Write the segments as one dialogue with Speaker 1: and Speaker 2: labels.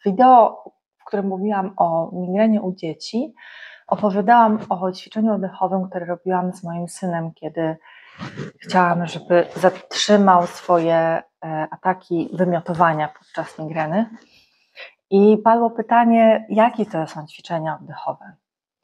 Speaker 1: W wideo, w którym mówiłam o migrenie u dzieci, opowiadałam o ćwiczeniu oddechowym, które robiłam z moim synem, kiedy chciałam, żeby zatrzymał swoje ataki wymiotowania podczas migreny. I padło pytanie, jakie to są ćwiczenia oddechowe?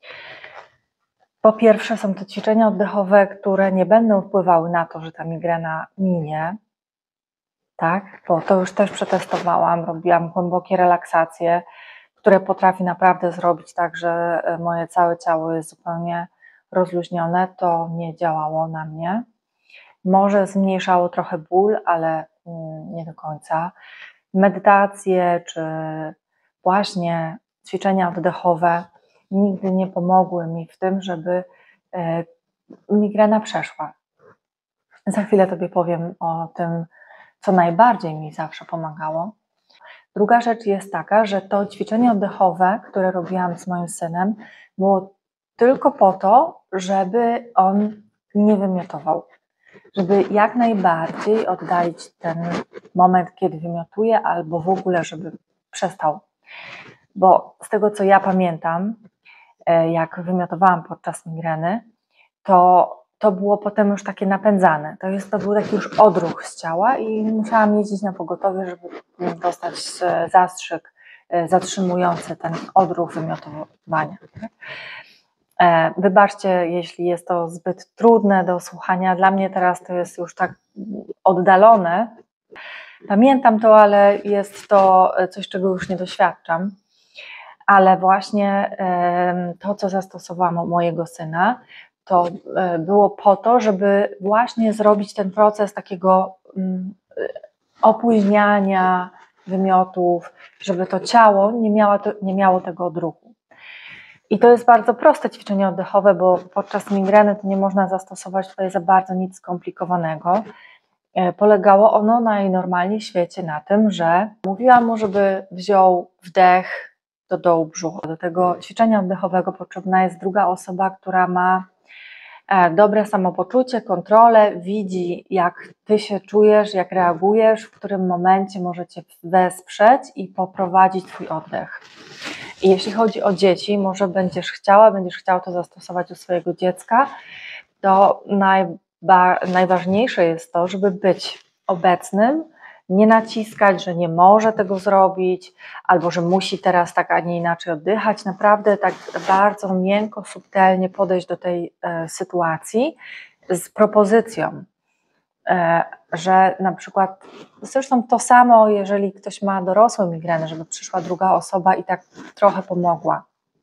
Speaker 1: Po pierwsze, są to ćwiczenia oddechowe, które nie będą wpływały na to, że ta migrena minie, tak? Bo to już też przetestowałam, robiłam głębokie relaksacje, które potrafi naprawdę zrobić tak, że moje całe ciało jest zupełnie rozluźnione. To nie działało na mnie. Może zmniejszało trochę ból, ale nie do końca. Medytacje czy właśnie ćwiczenia oddechowe nigdy nie pomogły mi w tym, żeby migrena przeszła. Za chwilę Tobie powiem o tym, co najbardziej mi zawsze pomagało. Druga rzecz jest taka, że to ćwiczenie oddechowe, które robiłam z moim synem, było tylko po to, żeby on nie wymiotował. Żeby jak najbardziej oddalić ten moment, kiedy wymiotuje, albo w ogóle, żeby przestał. Bo z tego, co ja pamiętam, jak wymiotowałam podczas migreny, to było potem już takie napędzane. To był taki już odruch z ciała i musiałam jeździć na pogotowie, żeby dostać zastrzyk zatrzymujący ten odruch wymiotowania. Wybaczcie, jeśli jest to zbyt trudne do słuchania. Dla mnie teraz to jest już tak oddalone. Pamiętam to, ale jest to coś, czego już nie doświadczam. Ale właśnie to, co zastosowałam u mojego syna, to było po to, żeby właśnie zrobić ten proces takiego opóźniania wymiotów, żeby to ciało nie miało tego odruchu. I to jest bardzo proste ćwiczenie oddechowe, bo podczas migreny to nie można zastosować tutaj za bardzo nic skomplikowanego. Polegało ono najnormalniej w świecie na tym, że mówiłam mu, żeby wziął wdech do dołu brzucha. Do tego ćwiczenia oddechowego potrzebna jest druga osoba, która ma dobre samopoczucie, kontrolę, widzi, jak Ty się czujesz, jak reagujesz, w którym momencie możecie wesprzeć i poprowadzić Twój oddech. I jeśli chodzi o dzieci, może będziesz chciał to zastosować u swojego dziecka, to najważniejsze jest to, żeby być obecnym, nie naciskać, że nie może tego zrobić, albo że musi teraz tak, a nie inaczej oddychać. Naprawdę tak bardzo miękko, subtelnie podejść do tej sytuacji z propozycją, że na przykład, zresztą to samo, jeżeli ktoś ma dorosłą migrenę, żeby przyszła druga osoba i tak trochę pomogła.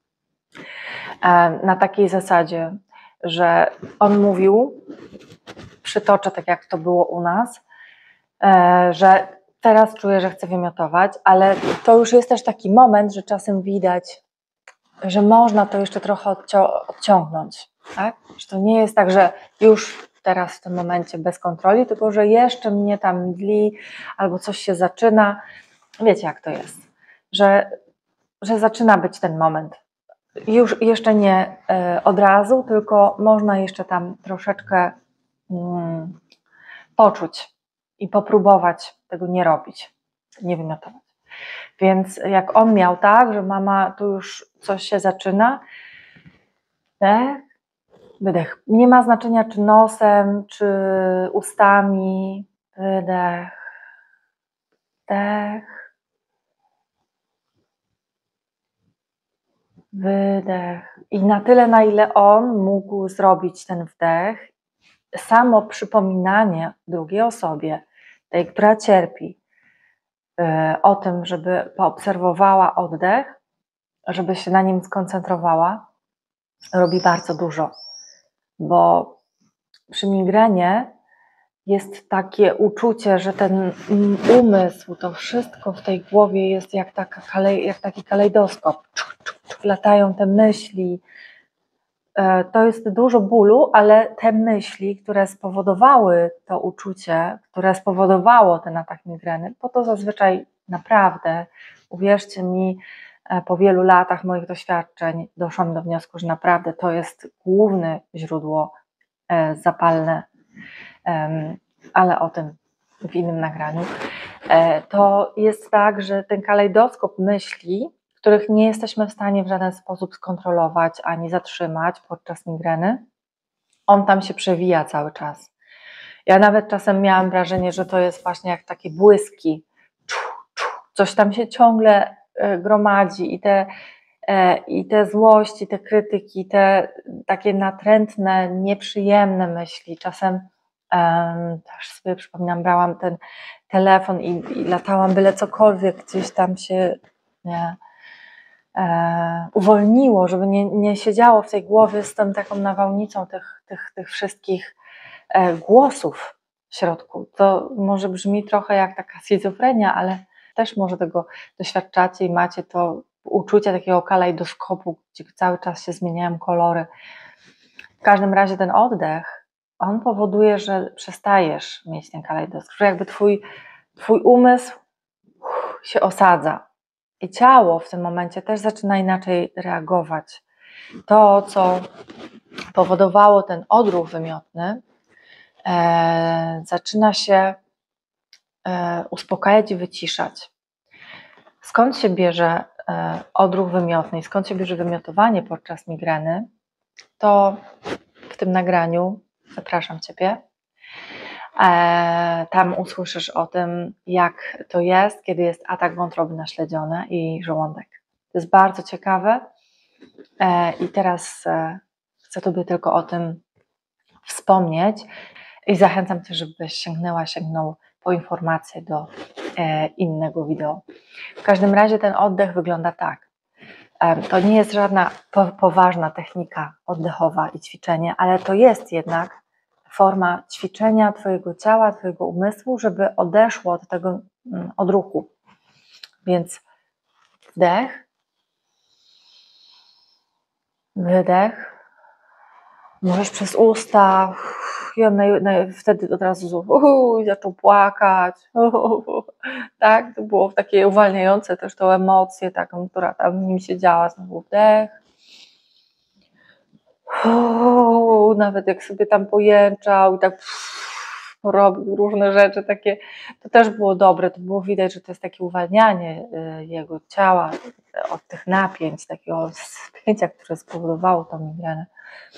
Speaker 1: Na takiej zasadzie, że on mówił, przytoczę tak jak to było u nas, że teraz czuję, że chcę wymiotować, ale to już jest też taki moment, że czasem widać, że można to jeszcze trochę odciągnąć, tak? Że to nie jest tak, że już teraz w tym momencie bez kontroli, tylko że jeszcze mnie tam mdli albo coś się zaczyna. Wiecie, jak to jest, że zaczyna być ten moment. Już jeszcze nie od razu, tylko można jeszcze tam troszeczkę poczuć i popróbować tego nie robić, nie wymiotować. Więc jak on miał tak, że mama, tu już coś się zaczyna, wdech, wydech. Nie ma znaczenia, czy nosem, czy ustami, wydech, wdech, wydech. I na tyle, na ile on mógł zrobić ten wdech, samo przypominanie drugiej osobie, tej, która cierpi, o tym, żeby poobserwowała oddech, żeby się na nim skoncentrowała, robi bardzo dużo. Bo przy migrenie jest takie uczucie, że ten umysł, to wszystko w tej głowie jest jak taki kalejdoskop. Latają te myśli. To jest dużo bólu, ale te myśli, które spowodowały to uczucie, które spowodowało ten atak migreny, bo to zazwyczaj naprawdę, uwierzcie mi, po wielu latach moich doświadczeń doszłam do wniosku, że naprawdę to jest główne źródło zapalne, ale o tym w innym nagraniu. to jest tak, że ten kalejdoskop myśli, których nie jesteśmy w stanie w żaden sposób skontrolować ani zatrzymać podczas migreny, on tam się przewija cały czas. Ja nawet czasem miałam wrażenie, że to jest właśnie jak takie błyski, coś tam się ciągle gromadzi i te złości, te krytyki, te takie natrętne, nieprzyjemne myśli. Czasem też sobie przypominam, brałam ten telefon i latałam, byle cokolwiek gdzieś tam się uwolniło, żeby nie siedziało w tej głowie z tą taką nawałnicą tych wszystkich głosów w środku. To może brzmi trochę jak taka schizofrenia, ale też może tego doświadczacie i macie to uczucie takiego kalejdoskopu, gdzie cały czas się zmieniają kolory. W każdym razie ten oddech, on powoduje, że przestajesz mieć ten kalejdoskop, że jakby twój umysł się osadza i ciało w tym momencie też zaczyna inaczej reagować. To, co powodowało ten odruch wymiotny, zaczyna się uspokajać i wyciszać. Skąd się bierze odruch wymiotny i skąd się bierze wymiotowanie podczas migreny, to w tym nagraniu, zapraszam Ciebie, tam usłyszysz o tym, jak to jest, kiedy jest atak wątroby naśledziony i żołądek. To jest bardzo ciekawe i teraz chcę Tobie tylko o tym wspomnieć i zachęcam Cię, żebyś sięgnął po informacje do innego wideo. W każdym razie ten oddech wygląda tak. To nie jest żadna poważna technika oddechowa i ćwiczenie, ale to jest jednak forma ćwiczenia Twojego ciała, Twojego umysłu, żeby odeszło od tego odruchu. Więc wdech, wydech, możesz przez usta, i on wtedy od razu zaczął płakać, tak, to było takie uwalniające też tą emocję taką, która tam w nim się działa, znowu wdech, nawet jak sobie tam pojęczał i tak robił różne rzeczy takie, to też było dobre, to było widać, że to jest takie uwalnianie jego ciała od tych napięć, takiego spięcia, które spowodowało tą migrenę.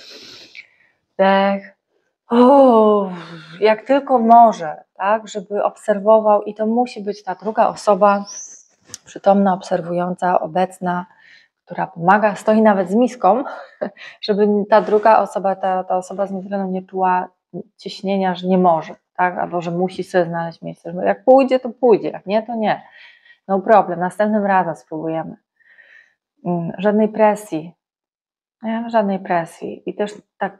Speaker 1: Wdech, jak tylko może, tak, żeby obserwował i to musi być ta druga osoba przytomna, obserwująca, obecna, która pomaga, stoi nawet z miską, żeby ta druga osoba, ta osoba z migreną nie czuła ciśnienia, że nie może, tak, albo że musi sobie znaleźć miejsce. Jak pójdzie, to pójdzie, jak nie, to nie. No problem, następnym razem spróbujemy. Żadnej presji. Nie, żadnej presji i też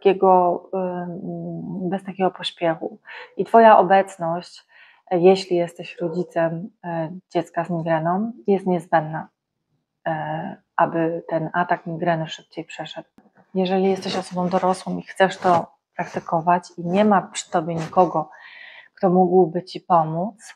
Speaker 1: bez takiego pośpiechu. I Twoja obecność, jeśli jesteś rodzicem dziecka z migreną, jest niezbędna, aby ten atak migreny szybciej przeszedł. Jeżeli jesteś osobą dorosłą i chcesz to praktykować i nie ma przy Tobie nikogo, kto mógłby Ci pomóc,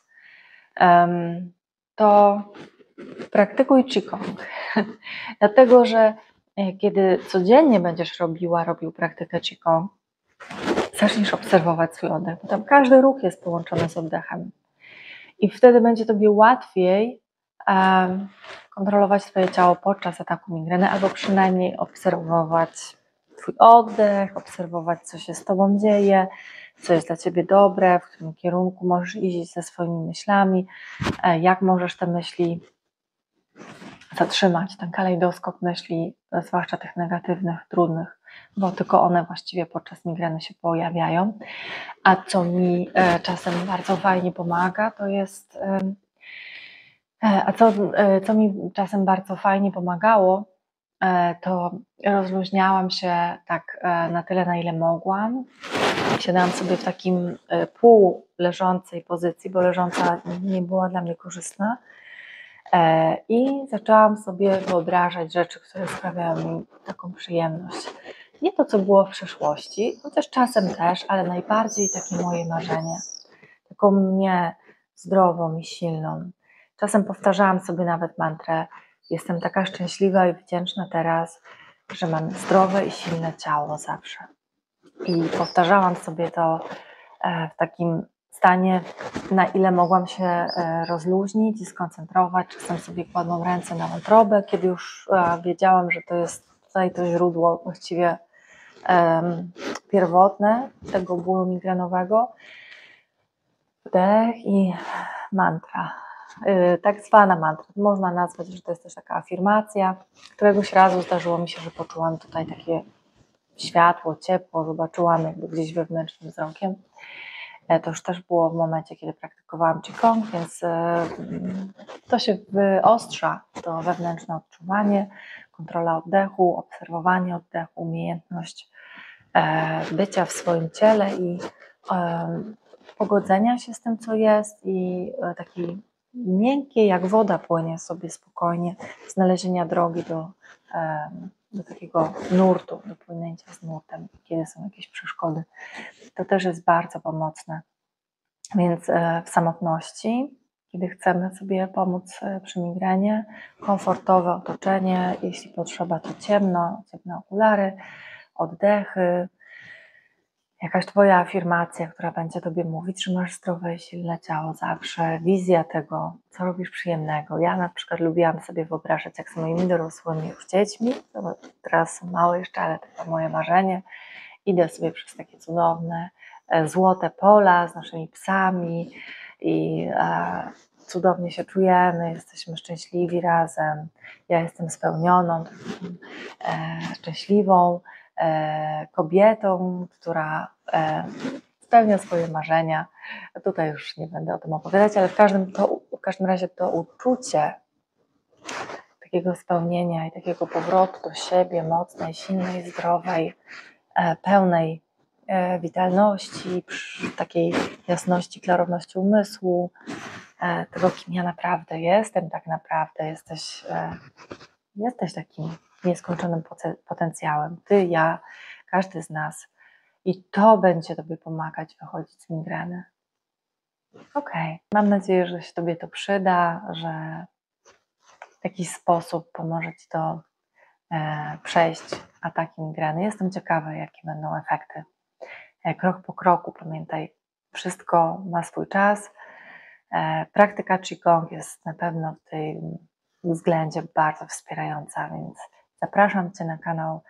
Speaker 1: to praktykuj Qigong. Dlatego, że kiedy codziennie będziesz robił praktykę Qigong, zaczniesz obserwować swój oddech, bo tam każdy ruch jest połączony z oddechem. I wtedy będzie Tobie łatwiej kontrolować Twoje ciało podczas ataku migreny, albo przynajmniej obserwować Twój oddech, obserwować, co się z Tobą dzieje, co jest dla Ciebie dobre, w którym kierunku możesz iść ze swoimi myślami, jak możesz te myśli zatrzymać, ten kalejdoskop myśli, zwłaszcza tych negatywnych, trudnych, bo tylko one właściwie podczas migreny się pojawiają. A co mi czasem bardzo fajnie pomaga, to jest, co mi czasem bardzo fajnie pomagało, to rozluźniałam się tak na tyle, na ile mogłam. Siadałam sobie w takim półleżącej pozycji, bo leżąca nie była dla mnie korzystna. I zaczęłam sobie wyobrażać rzeczy, które sprawiają mi taką przyjemność. Nie to, co było w przeszłości, chociaż czasem też, ale najbardziej takie moje marzenie. Taką mnie zdrową i silną. Czasem powtarzałam sobie nawet mantrę: jestem taka szczęśliwa i wdzięczna teraz, że mam zdrowe i silne ciało zawsze. I powtarzałam sobie to w takim stanie, na ile mogłam się rozluźnić i skoncentrować. Czasem sobie kładłam ręce na wątrobę, kiedy już wiedziałam, że to jest tutaj to źródło właściwie pierwotne tego bólu migrenowego. Wdech i mantra. Tak zwana mantra. Można nazwać, że to jest też taka afirmacja. Któregoś razu zdarzyło mi się, że poczułam tutaj takie światło, ciepło, zobaczyłam jakby gdzieś wewnętrznym wzrokiem. To już też było w momencie, kiedy praktykowałam Qigong, więc to się wyostrza, to wewnętrzne odczuwanie, kontrola oddechu, obserwowanie oddechu, umiejętność bycia w swoim ciele i pogodzenia się z tym, co jest i taki miękkie, jak woda płynie sobie spokojnie, znalezienia drogi do takiego nurtu, do płynęcia z nurtem, kiedy są jakieś przeszkody. To też jest bardzo pomocne. Więc w samotności, kiedy chcemy sobie pomóc przy migrenie, komfortowe otoczenie, jeśli potrzeba, to ciemne okulary, oddechy, jakaś Twoja afirmacja, która będzie Tobie mówić, że masz zdrowe i silne ciało zawsze, wizja tego, co robisz przyjemnego. Ja na przykład lubiłam sobie wyobrażać, jak z moimi dorosłymi już dziećmi, no teraz są małe jeszcze, ale to moje marzenie, idę sobie przez takie cudowne, złote pola z naszymi psami i cudownie się czujemy, jesteśmy szczęśliwi razem. Ja jestem spełnioną, szczęśliwą kobietą, która spełnia swoje marzenia. Tutaj już nie będę o tym opowiadać, ale w każdym razie to uczucie takiego spełnienia i takiego powrotu do siebie mocnej, silnej, zdrowej, pełnej witalności, takiej jasności, klarowności umysłu, tego, kim ja naprawdę jestem, tak naprawdę jesteś takim nieskończonym potencjałem. Ty, ja, każdy z nas. I to będzie Tobie pomagać wychodzić z migreny. Mam nadzieję, że się Tobie to przyda, że w jakiś sposób pomoże Ci to przejść ataki migreny. Jestem ciekawa, jakie będą efekty. Krok po kroku, pamiętaj, wszystko ma swój czas. Praktyka Qigong jest na pewno w tym względzie bardzo wspierająca, więc zapraszam Cię na kanał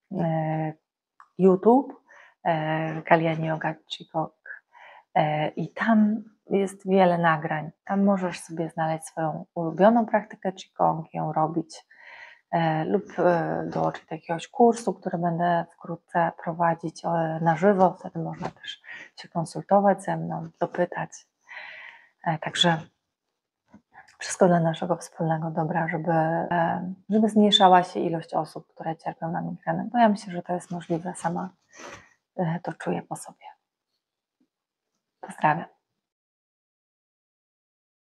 Speaker 1: YouTube Kalyani Yoga Qigong i tam jest wiele nagrań. Tam możesz sobie znaleźć swoją ulubioną praktykę Qigong, ją robić lub dołączyć do jakiegoś kursu, który będę wkrótce prowadzić na żywo. Wtedy można też się konsultować ze mną, dopytać. Także wszystko dla naszego wspólnego dobra, żeby zmniejszała się ilość osób, które cierpią na migrenę, bo ja myślę, że to jest możliwe, sama to czuję po sobie. Pozdrawiam.